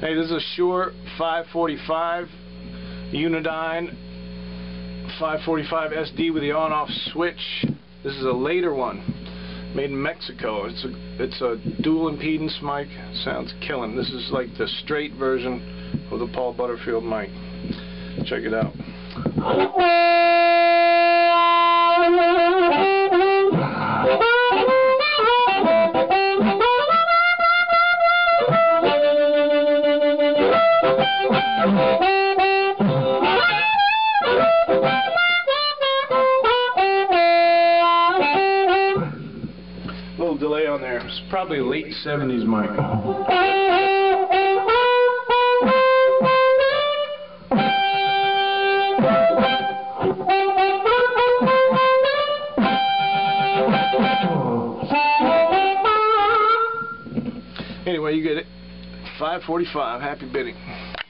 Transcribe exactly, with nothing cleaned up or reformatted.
Hey, this is a Shure five forty-five Unidyne five forty-five S D with the on-off switch. This is a later one, made in Mexico. It's a it's a dual impedance mic. Sounds killing. This is like the straight version of the Paul Butterfied mic. Check it out. Little delay on there. It's probably a late seventies mic. Anyway, you get it. five forty-five. Happy bidding.